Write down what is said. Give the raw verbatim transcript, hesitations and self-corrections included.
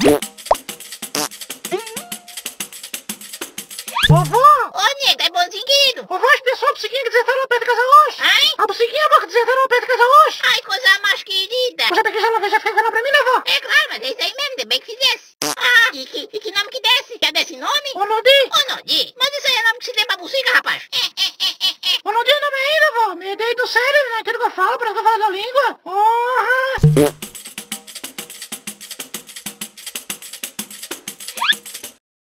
Vovó! Ô, nega, é bonzinho. Vovó, as pessoas psiquinha que desertaram perto de casa hoje. Ai? A psiquinha, vó, que desertaram perto de casa hoje. Ai, coisa mais querida. Você tem que já não já fica falando pra mim, né, vó? É claro, mas é isso aí mesmo, ainda bem que fizesse. Ah, e que, e que nome que desse? Já desse nome? Ô, Nodi! Ô, Nodi, mas isso aí é nome que se tem pra bucica, rapaz. É, é, é, é, é. Ô, Nodi, o nome ainda, vó. Me dei do sério, não entendo o que eu falo, parece que eu falo da língua. Porra!